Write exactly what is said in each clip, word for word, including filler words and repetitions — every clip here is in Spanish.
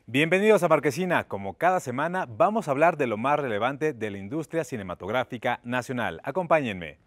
Bienvenidos a Marquesina. Como cada semana, vamos a hablar de lo más relevante de la industria cinematográfica nacional. Acompáñenme.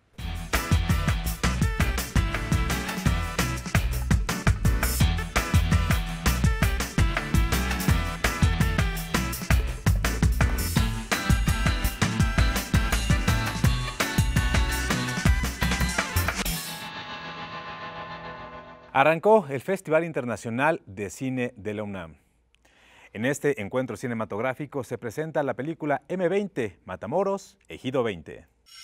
Arrancó el Festival Internacional de Cine de la UNAM. En este encuentro cinematográfico se presenta la película eme veinte, Matamoros, Ejido veinte.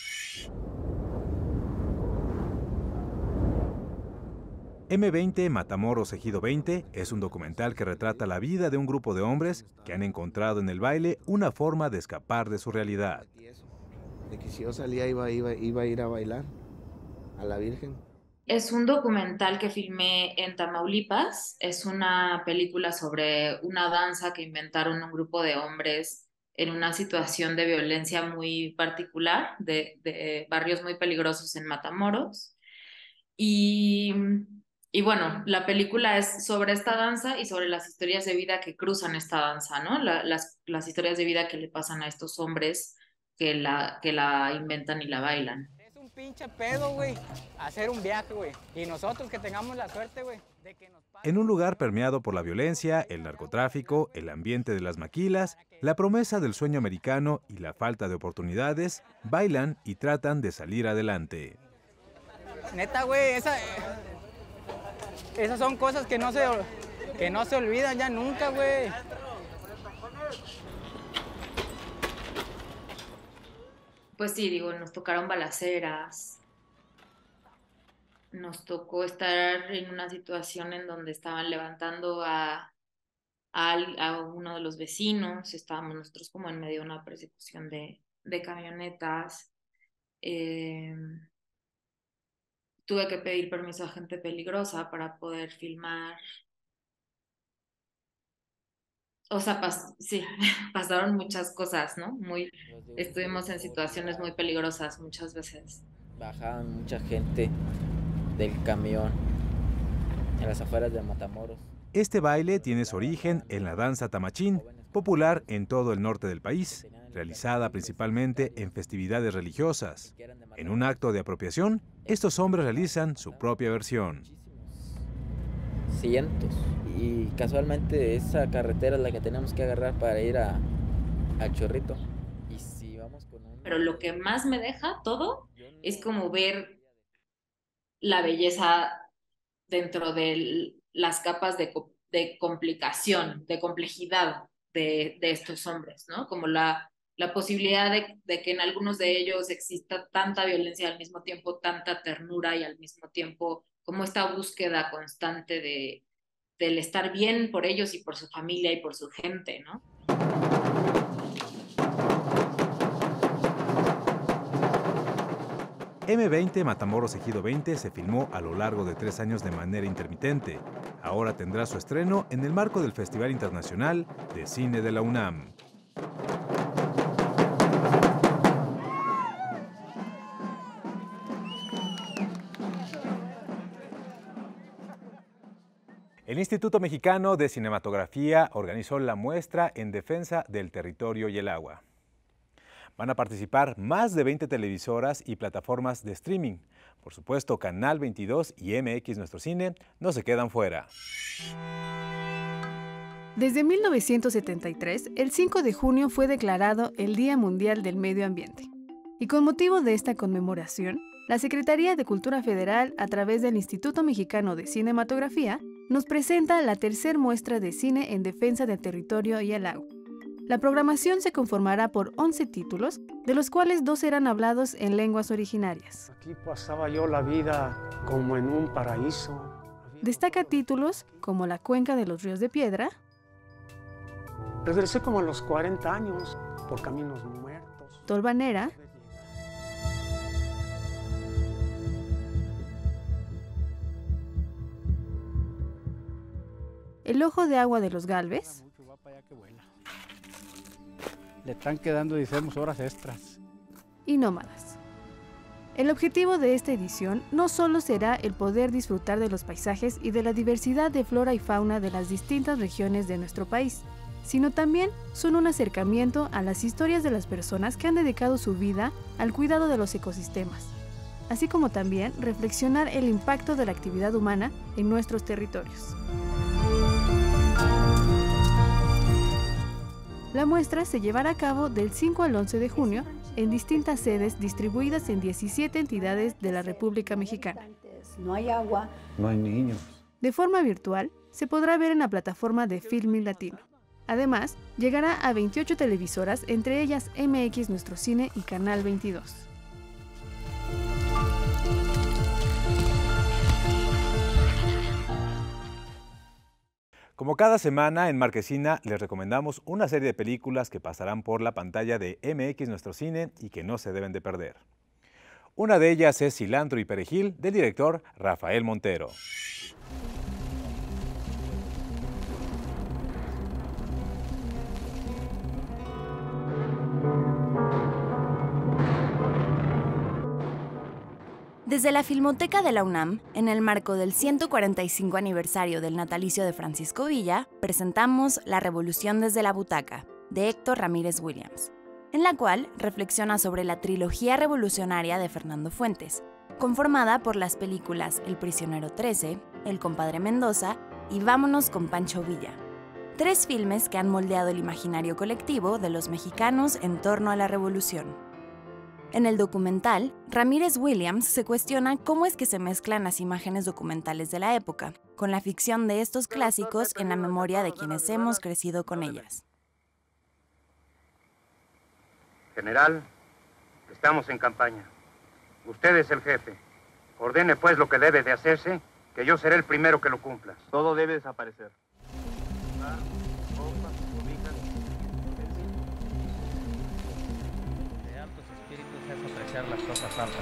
eme veinte, Matamoros, Ejido veinte es un documental que retrata la vida de un grupo de hombres que han encontrado en el baile una forma de escapar de su realidad. De que si yo salía iba, iba, iba a ir a bailar a la Virgen. Es un documental que filmé en Tamaulipas. Es una película sobre una danza que inventaron un grupo de hombres en una situación de violencia muy particular, de, de barrios muy peligrosos en Matamoros. Y, y bueno, la película es sobre esta danza y sobre las historias de vida que cruzan esta danza, ¿no? La, las, las historias de vida que le pasan a estos hombres que la, que la inventan y la bailan. Pinche pedo, güey, hacer un viaje, güey. Y nosotros que tengamos la suerte, güey, de que nos pase. En un lugar permeado por la violencia, el narcotráfico, el ambiente de las maquilas, la promesa del sueño americano y la falta de oportunidades, bailan y tratan de salir adelante. Neta, güey, esa, esas son cosas que no se, que no se olvidan ya nunca, güey. Pues sí, digo, nos tocaron balaceras, nos tocó estar en una situación en donde estaban levantando a, a, a uno de los vecinos, estábamos nosotros como en medio de una persecución de, de camionetas. Eh, tuve que pedir permiso a gente peligrosa para poder filmar. O sea, pas sí, pasaron muchas cosas, ¿no? Muy, estuvimos en situaciones muy peligrosas muchas veces. Bajaban mucha gente del camión en las afueras de Matamoros. Este baile tiene su origen en la danza tamachín, popular en todo el norte del país, realizada principalmente en festividades religiosas. En un acto de apropiación, estos hombres realizan su propia versión. Cientos. Y casualmente esa carretera es la que tenemos que agarrar para ir a, a Chorrito. Y si vamos con un... Pero lo que más me deja todo es como ver la belleza dentro de las capas de, de complicación, de complejidad de, de estos hombres, ¿no? Como la, la posibilidad de, de que en algunos de ellos exista tanta violencia, al mismo tiempo tanta ternura y al mismo tiempo como esta búsqueda constante de del estar bien por ellos y por su familia y por su gente, ¿no? eme veinte, Matamoros, Ejido veinte se filmó a lo largo de tres años de manera intermitente. Ahora tendrá su estreno en el marco del Festival Internacional de Cine de la UNAM. El Instituto Mexicano de Cinematografía organizó la muestra en defensa del territorio y el agua. Van a participar más de veinte televisoras y plataformas de streaming. Por supuesto, Canal veintidós y eme equis Nuestro Cine no se quedan fuera. Desde mil novecientos setenta y tres, el cinco de junio fue declarado el Día Mundial del Medio Ambiente. Y con motivo de esta conmemoración, la Secretaría de Cultura Federal, a través del Instituto Mexicano de Cinematografía, nos presenta la tercer muestra de cine en defensa del territorio y el agua. La programación se conformará por once títulos, de los cuales dos serán hablados en lenguas originarias. Aquí pasaba yo la vida como en un paraíso. Destaca títulos como La Cuenca de los Ríos de Piedra. Regresé como a los cuarenta años por caminos muertos. Tolvanera. El Ojo de Agua de los Galves. Le están quedando, decimos, horas extras. Y Nómadas. El objetivo de esta edición no solo será el poder disfrutar de los paisajes y de la diversidad de flora y fauna de las distintas regiones de nuestro país, sino también son un acercamiento a las historias de las personas que han dedicado su vida al cuidado de los ecosistemas, así como también reflexionar el impacto de la actividad humana en nuestros territorios. La muestra se llevará a cabo del cinco al once de junio en distintas sedes distribuidas en diecisiete entidades de la República Mexicana. No hay agua. No hay niños. De forma virtual, se podrá ver en la plataforma de Filmin Latino. Además, llegará a veintiocho televisoras, entre ellas M X Nuestro Cine y Canal veintidós. Como cada semana en Marquesina les recomendamos una serie de películas que pasarán por la pantalla de M X Nuestro Cine y que no se deben de perder. Una de ellas es Cilantro y Perejil, del director Rafael Montero. Desde la Filmoteca de la UNAM, en el marco del ciento cuarenta y cinco aniversario del natalicio de Francisco Villa, presentamos La Revolución desde la Butaca, de Héctor Ramírez Williams, en la cual reflexiona sobre la trilogía revolucionaria de Fernando Fuentes, conformada por las películas El Prisionero trece, El Compadre Mendoza y Vámonos con Pancho Villa. Tres filmes que han moldeado el imaginario colectivo de los mexicanos en torno a la revolución. En el documental, Ramírez Williams se cuestiona cómo es que se mezclan las imágenes documentales de la época con la ficción de estos clásicos en la memoria de quienes hemos crecido con ellas. General, estamos en campaña. Usted es el jefe. Ordene pues lo que debe de hacerse, que yo seré el primero que lo cumpla. Todo debe desaparecer. Las cosas altas.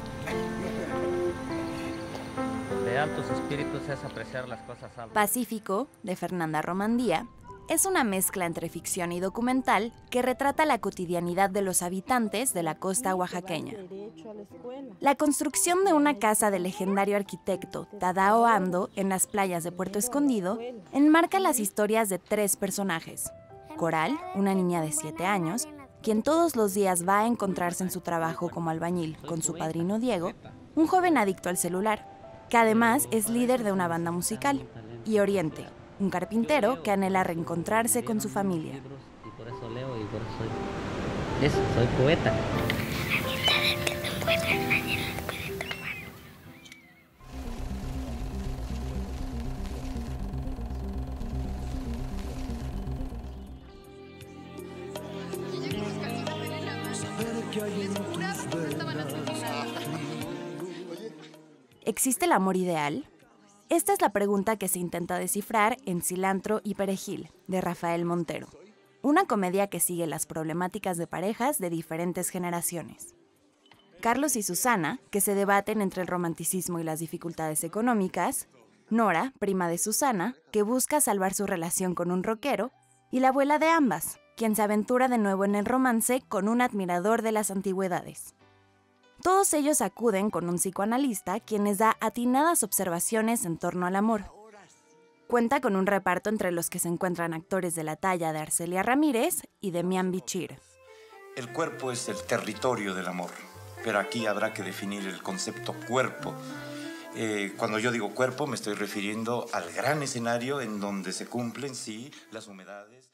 De altos espíritus es apreciar las cosas altas. Pacífico, de Fernanda Romandía, es una mezcla entre ficción y documental que retrata la cotidianidad de los habitantes de la costa oaxaqueña. La construcción de una casa del legendario arquitecto Tadao Ando en las playas de Puerto Escondido enmarca las historias de tres personajes. Coral, una niña de siete años, quien todos los días va a encontrarse en su trabajo como albañil con su padrino Diego, un joven adicto al celular, que además es líder de una banda musical, y Oriente, un carpintero que anhela reencontrarse con su familia. Y por eso leo y por eso soy, eso, soy poeta. ¿Existe el amor ideal? Esta es la pregunta que se intenta descifrar en Cilantro y Perejil, de Rafael Montero, una comedia que sigue las problemáticas de parejas de diferentes generaciones. Carlos y Susana, que se debaten entre el romanticismo y las dificultades económicas, Nora, prima de Susana, que busca salvar su relación con un rockero, y la abuela de ambas, quien se aventura de nuevo en el romance con un admirador de las antigüedades. Todos ellos acuden con un psicoanalista quien les da atinadas observaciones en torno al amor. Cuenta con un reparto entre los que se encuentran actores de la talla de Arcelia Ramírez y Demián Bichir. El cuerpo es el territorio del amor, pero aquí habrá que definir el concepto cuerpo. Eh, cuando yo digo cuerpo me estoy refiriendo al gran escenario en donde se cumplen, sí, las humedades.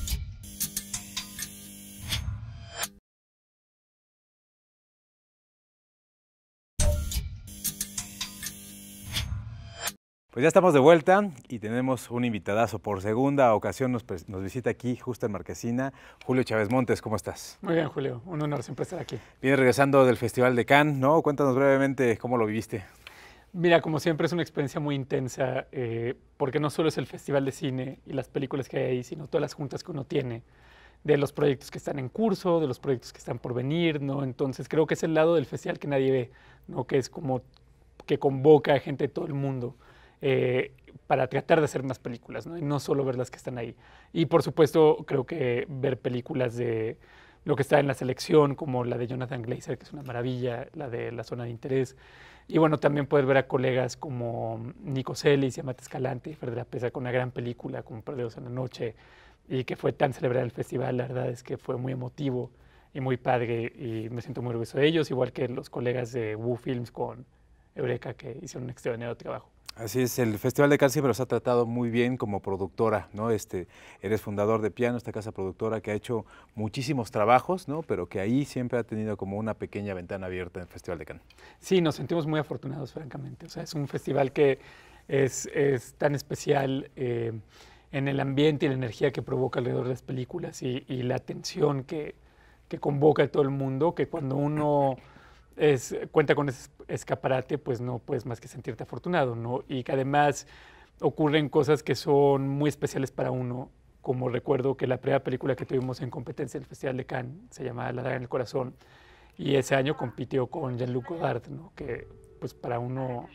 Pues ya estamos de vuelta y tenemos un invitadazo. Por segunda ocasión nos, nos visita aquí, justo en Marquesina, Julio Chávez Montes. ¿Cómo estás? Muy bien, Julio. Un honor siempre estar aquí. Vienes regresando del Festival de Cannes, ¿no? Cuéntanos brevemente cómo lo viviste. Mira, como siempre es una experiencia muy intensa, eh, porque no solo es el Festival de Cine y las películas que hay ahí, sino todas las juntas que uno tiene, de los proyectos que están en curso, de los proyectos que están por venir, ¿no? Entonces creo que es el lado del festival que nadie ve, ¿no? Que es como que convoca a gente de todo el mundo. Eh, para tratar de hacer más películas, ¿no? Y no solo ver las que están ahí. Y por supuesto, creo que ver películas de lo que está en la selección, como la de Jonathan Glazer, que es una maravilla, la de La Zona de Interés. Y bueno, también poder ver a colegas como Nico Celis y Amate Escalante y Fer de la Pesa con una gran película como Perdidos en la Noche, y que fue tan celebrado el festival, la verdad es que fue muy emotivo y muy padre y me siento muy orgulloso de ellos, igual que los colegas de Woo Films con Eureka que hicieron un extraordinario trabajo. Así es, el Festival de Cannes siempre los ha tratado muy bien como productora, ¿no? Este, eres fundador de Piano, esta casa productora que ha hecho muchísimos trabajos, ¿no? Pero que ahí siempre ha tenido como una pequeña ventana abierta en el Festival de Cannes. Sí, nos sentimos muy afortunados, francamente. O sea, es un festival que es, es tan especial eh, en el ambiente y la energía que provoca alrededor de las películas y, y la atención que, que convoca a todo el mundo, que cuando uno es, cuenta con ese escaparate, pues no puedes más que sentirte afortunado, ¿no? Y que además ocurren cosas que son muy especiales para uno, como recuerdo que la primera película que tuvimos en competencia en el Festival de Cannes se llamaba La daga en el corazón, y ese año compitió con Jean-Luc Godard, ¿no? Que pues para uno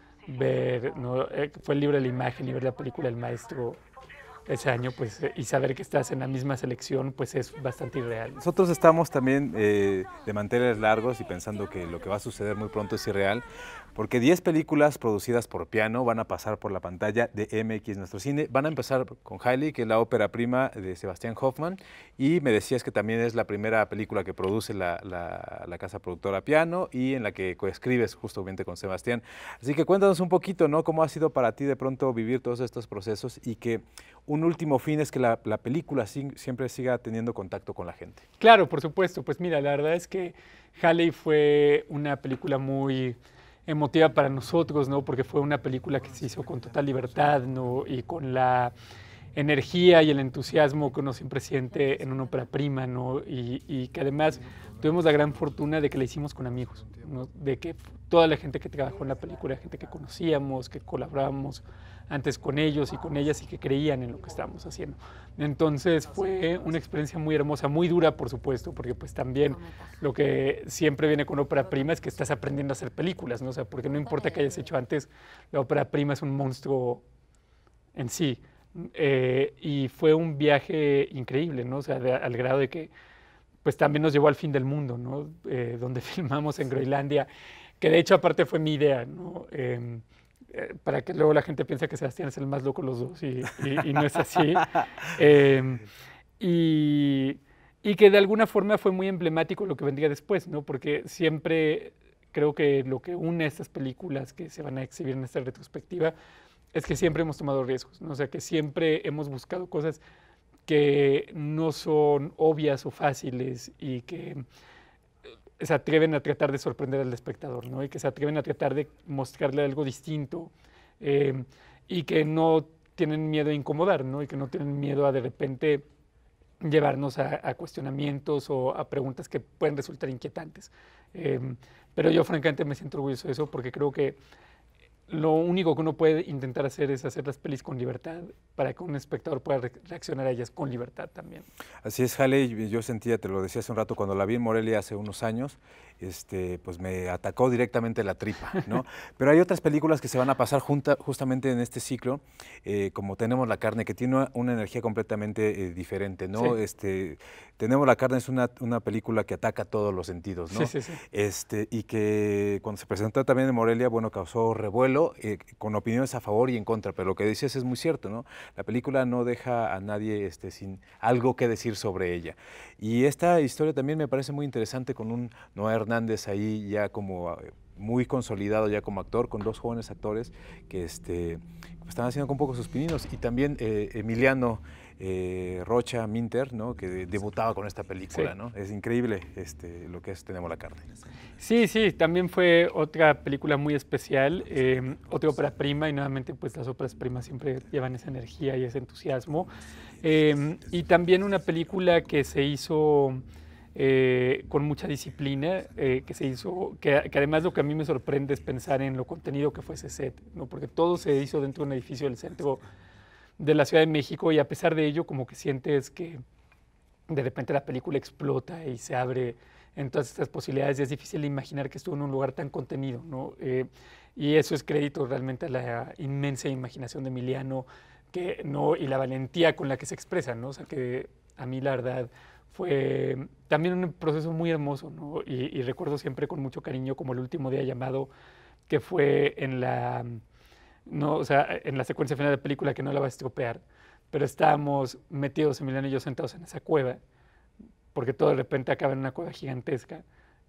ver, ¿no? Fue el libro de la imagen y ver la película El Maestro ese año, pues, y saber que estás en la misma selección, pues es bastante irreal. Nosotros estamos también eh, de manteles largos y pensando que lo que va a suceder muy pronto es irreal, porque diez películas producidas por Piano van a pasar por la pantalla de M X Nuestro Cine. Van a empezar con Hailey, que es la ópera prima de Sebastián Hoffman, y me decías que también es la primera película que produce la, la, la casa productora Piano y en la que coescribes justamente con Sebastián. Así que cuéntanos un poquito, ¿no? ¿Cómo ha sido para ti de pronto vivir todos estos procesos y que un último fin es que la, la película sí, siempre siga teniendo contacto con la gente? Claro, por supuesto. Pues mira, la verdad es que Hailey fue una película muy emotiva para nosotros, ¿no? Porque fue una película que se hizo con total libertad, ¿no? Y con la energía y el entusiasmo que uno siempre siente en una ópera prima, ¿no? Y, y que además tuvimos la gran fortuna de que la hicimos con amigos, ¿no? De que toda la gente que trabajó en la película, gente que conocíamos, que colaborábamos antes con ellos y con ellas y que creían en lo que estábamos haciendo. Entonces fue una experiencia muy hermosa, muy dura, por supuesto, porque pues también lo que siempre viene con ópera prima es que estás aprendiendo a hacer películas, ¿no? O sea, porque no importa que hayas hecho antes, la ópera prima es un monstruo en sí. Eh, y fue un viaje increíble, ¿no? O sea, de, al grado de que pues también nos llevó al fin del mundo, ¿no? Eh, donde filmamos en Groenlandia, que de hecho aparte fue mi idea, ¿no? Eh, eh, para que luego la gente piense que Sebastián es el más loco de los dos y, y, y no es así. Eh, y, y que de alguna forma fue muy emblemático lo que vendría después, ¿no? Porque siempre creo que lo que une a estas películas que se van a exhibir en esta retrospectiva es que siempre hemos tomado riesgos, ¿no? O sea, que siempre hemos buscado cosas que no son obvias o fáciles y que se atreven a tratar de sorprender al espectador, ¿no? Y que se atreven a tratar de mostrarle algo distinto eh, y que no tienen miedo a incomodar, ¿no? Y que no tienen miedo a de repente llevarnos a, a cuestionamientos o a preguntas que pueden resultar inquietantes. Eh, pero yo francamente me siento orgulloso de eso porque creo que lo único que uno puede intentar hacer es hacer las pelis con libertad para que un espectador pueda re reaccionar a ellas con libertad también. Así es, Hailey, yo sentía, te lo decía hace un rato, cuando la vi en Morelia hace unos años, este, pues me atacó directamente la tripa, ¿no? Pero hay otras películas que se van a pasar junta, justamente en este ciclo, eh, como Tenemos la carne, que tiene una, una energía completamente eh, diferente, ¿no? Sí. Este, Tenemos la carne es una, una película que ataca todos los sentidos, ¿no? Sí, sí, sí. Este, y que cuando se presentó también en Morelia, bueno, causó revuelo, eh, con opiniones a favor y en contra, pero lo que dices es muy cierto, ¿no? La película no deja a nadie este, sin algo que decir sobre ella. Y esta historia también me parece muy interesante con un Noé Hernández ahí ya como muy consolidado ya como actor, con dos jóvenes actores que este, están haciendo un poco sus pininos. Y también eh, Emiliano eh, Rocha Minter, ¿no? Que de, debutaba con esta película, sí. ¿no? Es increíble este, lo que es Tenemos la carne. Sí, sí, también fue otra película muy especial, eh, otra ópera prima, y nuevamente pues las óperas primas siempre llevan esa energía y ese entusiasmo. Eh, y también una película que se hizo eh, con mucha disciplina, eh, que se hizo, que, que además lo que a mí me sorprende es pensar en lo contenido que fue ese set, ¿no? Porque todo se hizo dentro de un edificio del centro de la Ciudad de México y a pesar de ello como que sientes que de repente la película explota y se abre en todas estas posibilidades y es difícil imaginar que estuvo en un lugar tan contenido, ¿no? Eh, y eso es crédito realmente a la inmensa imaginación de Emiliano que, ¿no? Y la valentía con la que se expresa, ¿no? O sea que a mí la verdad fue también un proceso muy hermoso, ¿no? Y, y recuerdo siempre con mucho cariño como el último día llamado que fue en la, no, o sea, en la secuencia final de la película, que no la va a estropear, pero estábamos metidos, Emiliano y yo, sentados en esa cueva, porque todo de repente acaba en una cueva gigantesca,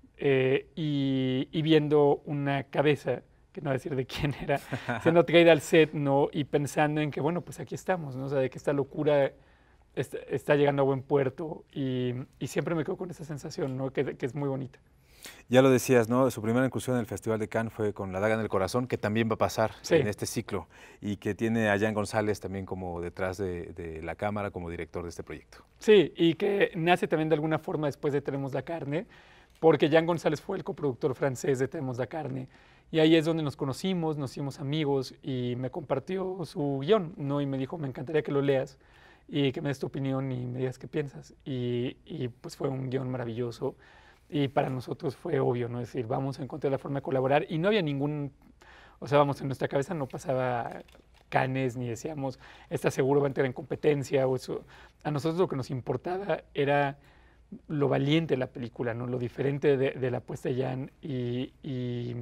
eh, y, y viendo una cabeza, que no voy a decir de quién era, siendo traída al set, ¿no? Y pensando en que, bueno, pues aquí estamos, ¿no? O sea, de que esta locura está, está llegando a buen puerto, y, y siempre me quedo con esa sensación, ¿no? Que, que es muy bonita. Ya lo decías, ¿no? Su primera incursión en el Festival de Cannes fue con La daga en el corazón, que también va a pasar sí. en este ciclo, y que tiene a Jan González también como detrás de, de la cámara, como director de este proyecto. Sí, y que nace también de alguna forma después de Tenemos la carne, porque Jan González fue el coproductor francés de Tenemos la carne, y ahí es donde nos conocimos, nos hicimos amigos, y me compartió su guión, ¿no? Y me dijo, me encantaría que lo leas, y que me des tu opinión y me digas qué piensas. Y, y pues fue un guión maravilloso. Y para nosotros fue obvio, ¿no? Es decir, vamos a encontrar la forma de colaborar, y no había ningún, o sea, vamos, en nuestra cabeza no pasaba Cannes, ni decíamos, está seguro va a entrar en competencia, o eso. A nosotros lo que nos importaba era lo valiente de la película, ¿no? Lo diferente de, de la apuesta de Jan, y, y,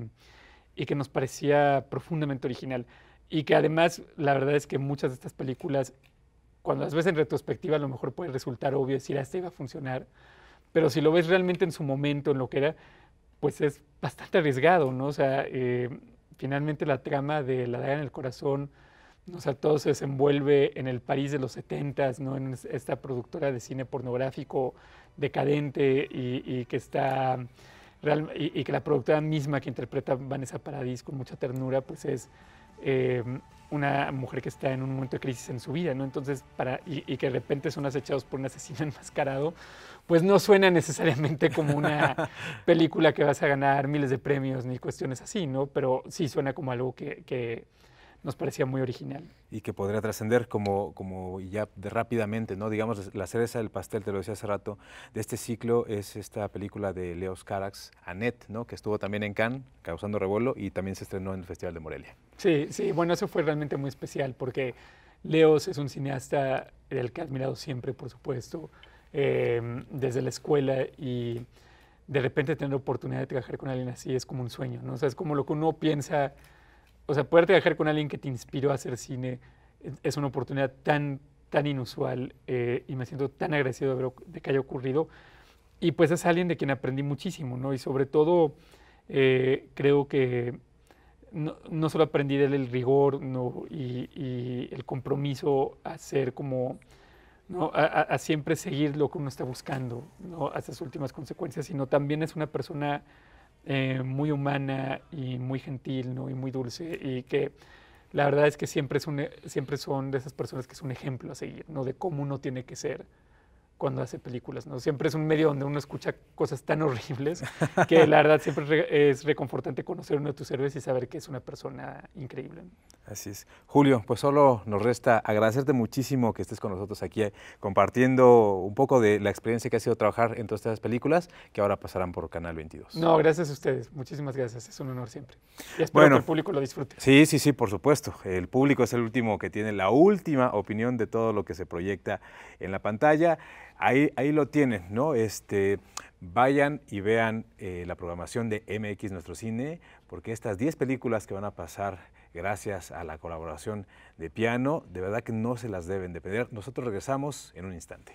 y que nos parecía profundamente original. Y que además, la verdad es que muchas de estas películas, cuando las ves en retrospectiva, a lo mejor puede resultar obvio decir, ah, esta iba a funcionar. Pero si lo ves realmente en su momento, en lo que era, pues es bastante arriesgado, ¿no? O sea, eh, finalmente la trama de La daga en el corazón, o sea, todo se desenvuelve en el París de los setentas, ¿no? En esta productora de cine pornográfico decadente, y, y que está, real, y, y que la productora misma que interpreta Vanessa Paradis con mucha ternura, pues es eh, una mujer que está en un momento de crisis en su vida, ¿no? Entonces, para, y, y que de repente son acechados por un asesino enmascarado, pues no suena necesariamente como una película que vas a ganar miles de premios ni cuestiones así, ¿no? Pero sí suena como algo que, que nos parecía muy original. Y que podría trascender como, como ya de rápidamente, ¿no? Digamos, la cereza del pastel, te lo decía hace rato, de este ciclo es esta película de Leos Carax, Annette, ¿no? Que estuvo también en Cannes, causando revuelo, y también se estrenó en el Festival de Morelia. Sí, sí, bueno, eso fue realmente muy especial, porque Leos es un cineasta del que he admirado siempre, por supuesto, eh, desde la escuela, y de repente tener la oportunidad de trabajar con alguien así es como un sueño, ¿no? O sea, es como lo que uno piensa, o sea, poder trabajar con alguien que te inspiró a hacer cine es una oportunidad tan, tan inusual, eh, y me siento tan agradecido de, de que haya ocurrido. Y pues es alguien de quien aprendí muchísimo, ¿no? Y sobre todo eh, creo que no, no solo aprendí de él el rigor, ¿no? y, y el compromiso a ser como, ¿no? a, a, a siempre seguir lo que uno está buscando, ¿no? Hasta sus últimas consecuencias, sino también es una persona eh, muy humana y muy gentil, ¿no? Y muy dulce, y que la verdad es que siempre, es un, siempre son de esas personas que es un ejemplo a seguir, ¿no? De cómo uno tiene que ser cuando hace películas, ¿no? Siempre es un medio donde uno escucha cosas tan horribles que la verdad siempre re, es reconfortante conocer a uno de tus héroes y saber que es una persona increíble. Así es. Julio, pues solo nos resta agradecerte muchísimo que estés con nosotros aquí eh, compartiendo un poco de la experiencia que ha sido trabajar en todas estas películas que ahora pasarán por Canal veintidós. No, gracias a ustedes. Muchísimas gracias. Es un honor siempre. Y espero bueno, que el público lo disfrute. Sí, sí, sí, por supuesto. El público es el último que tiene la última opinión de todo lo que se proyecta en la pantalla. Ahí, ahí lo tienen, ¿no? Este, vayan y vean eh, la programación de M X Nuestro Cine, porque estas diez películas que van a pasar gracias a la colaboración de Piano, de verdad que no se las deben de perder. Nosotros regresamos en un instante.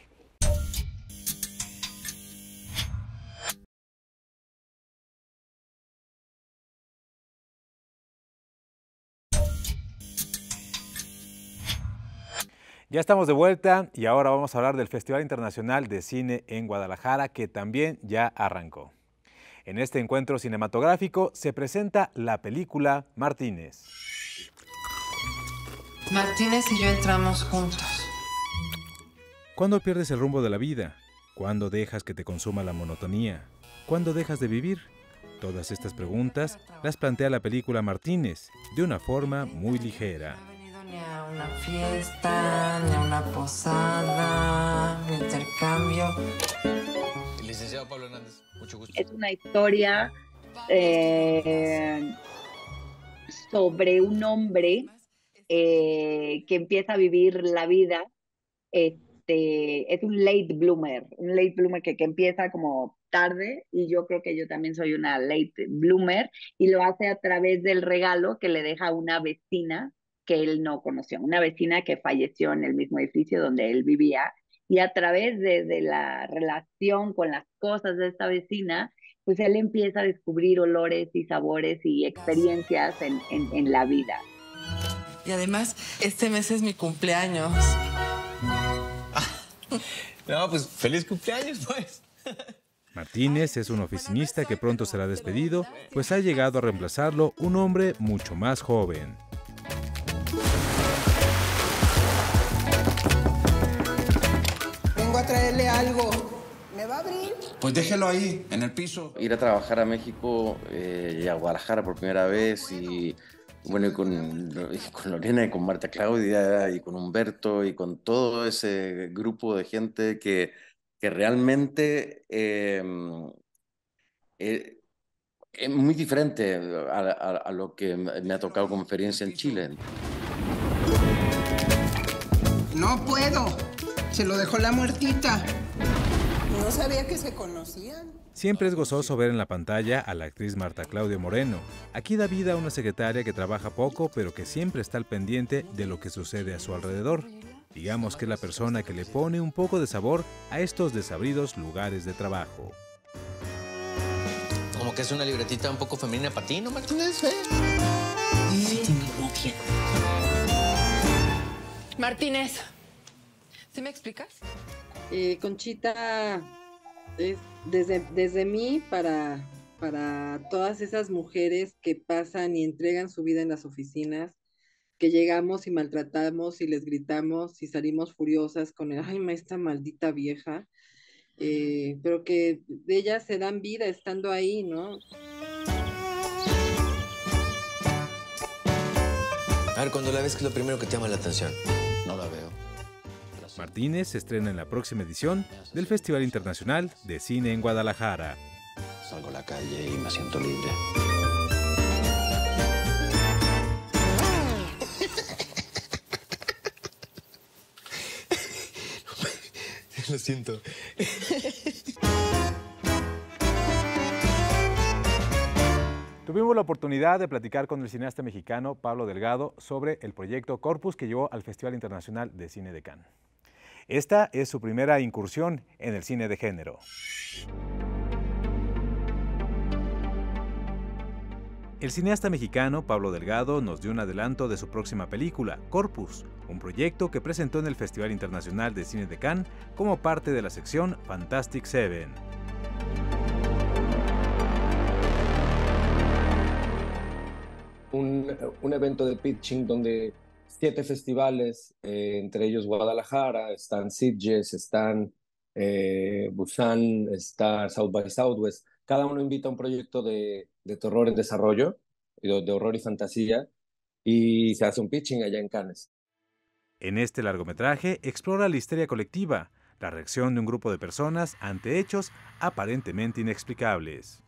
Ya estamos de vuelta y ahora vamos a hablar del Festival Internacional de Cine en Guadalajara, que también ya arrancó. En este encuentro cinematográfico se presenta la película Martínez. Martínez y yo entramos juntos. ¿Cuándo pierdes el rumbo de la vida? ¿Cuándo dejas que te consuma la monotonía? ¿Cuándo dejas de vivir? Todas estas preguntas las plantea la película Martínez de una forma muy ligera. Ni a una fiesta, ni a una posada, ni intercambio. El licenciado Pablo Hernández, mucho gusto. Es una historia eh, sobre un hombre eh, que empieza a vivir la vida. Este, es un late bloomer, un late bloomer que, que empieza como tarde, y yo creo que yo también soy una late bloomer, y lo hace a través del regalo que le deja una vecina que él no conoció, una vecina que falleció en el mismo edificio donde él vivía, y a través de, de la relación con las cosas de esta vecina, pues él empieza a descubrir olores y sabores y experiencias en, en, en la vida. Y además, este mes es mi cumpleaños. No, pues feliz cumpleaños, pues. Martínez es un oficinista que pronto será despedido, pues ha llegado a reemplazarlo un hombre mucho más joven. Vengo a traerle algo. ¿Me va a abrir? Pues déjelo ahí, en el piso. Ir a trabajar a México eh, y a Guadalajara por primera vez y bueno, y con, y con Lorena y con Marta Claudia y con Humberto y con todo ese grupo de gente que, que realmente eh, eh, es muy diferente a, a, a lo que me ha tocado como experiencia en Chile. No puedo. Se lo dejó la muertita. No sabía que se conocían. Siempre es gozoso ver en la pantalla a la actriz Marta Claudia Moreno. Aquí da vida a una secretaria que trabaja poco, pero que siempre está al pendiente de lo que sucede a su alrededor. Digamos que es la persona que le pone un poco de sabor a estos desabridos lugares de trabajo. Como que es una libretita un poco femenina para ti, ¿no, Martínez? ¿Eh? Sí, sí. Martínez, ¿sí me explicas? Eh, Conchita es desde, desde mí para, para todas esas mujeres que pasan y entregan su vida en las oficinas, que llegamos y maltratamos y les gritamos y salimos furiosas con el, ay, esta maldita vieja, eh, pero que de ellas se dan vida estando ahí, ¿no? A ver, cuando la ves, ¿qué es lo primero que te llama la atención? No la veo. Martínez se estrena en la próxima edición del Festival Internacional de Cine en Guadalajara. Salgo a la calle y me siento libre. Lo siento. Tuvimos la oportunidad de platicar con el cineasta mexicano Pablo Delgado sobre el proyecto Corpus que llevó al Festival Internacional de Cine de Cannes. Esta es su primera incursión en el cine de género. El cineasta mexicano Pablo Delgado nos dio un adelanto de su próxima película, Corpus, un proyecto que presentó en el Festival Internacional de Cine de Cannes como parte de la sección Fantastic Seven. Un, un evento de pitching donde siete festivales, eh, entre ellos Guadalajara, están Sitges, están eh, Busan, está South by Southwest. Cada uno invita a un proyecto de, de terror en desarrollo, de, de horror y fantasía, y se hace un pitching allá en Cannes. En este largometraje explora la histeria colectiva, la reacción de un grupo de personas ante hechos aparentemente inexplicables.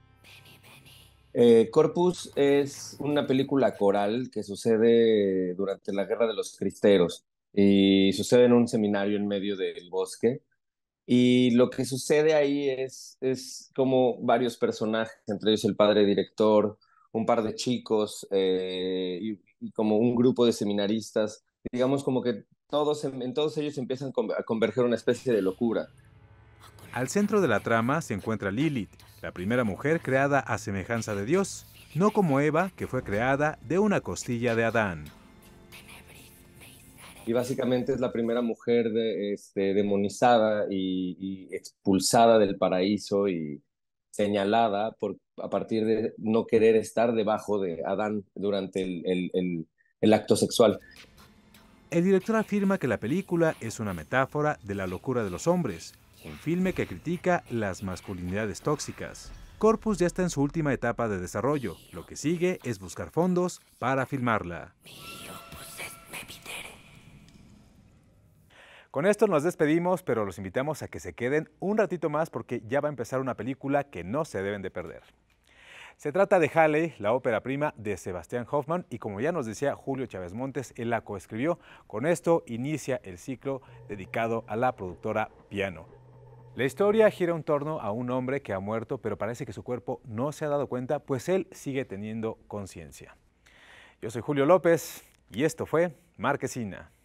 Eh, Corpus es una película coral que sucede durante la Guerra de los Cristeros y sucede en un seminario en medio del bosque. Y lo que sucede ahí es, es como varios personajes, entre ellos el padre director, un par de chicos eh, y, y como un grupo de seminaristas. Digamos como que todos, en todos ellos empiezan a converger una especie de locura. Al centro de la trama se encuentra Lilith, la primera mujer creada a semejanza de Dios, no como Eva, que fue creada de una costilla de Adán. Y básicamente es la primera mujer de, este, demonizada y, y expulsada del paraíso y señalada por, a partir de no querer estar debajo de Adán durante el, el, el, el acto sexual. El director afirma que la película es una metáfora de la locura de los hombres, un filme que critica las masculinidades tóxicas. Corpus ya está en su última etapa de desarrollo. Lo que sigue es buscar fondos para filmarla. Con esto nos despedimos, pero los invitamos a que se queden un ratito más porque ya va a empezar una película que no se deben de perder. Se trata de Halley, la ópera prima de Sebastián Hoffman, y como ya nos decía Julio Chávez Montes, él la coescribió. Con esto inicia el ciclo dedicado a la productora Piano. La historia gira en torno a un hombre que ha muerto, pero parece que su cuerpo no se ha dado cuenta, pues él sigue teniendo conciencia. Yo soy Julio López Y esto fue Marquesina.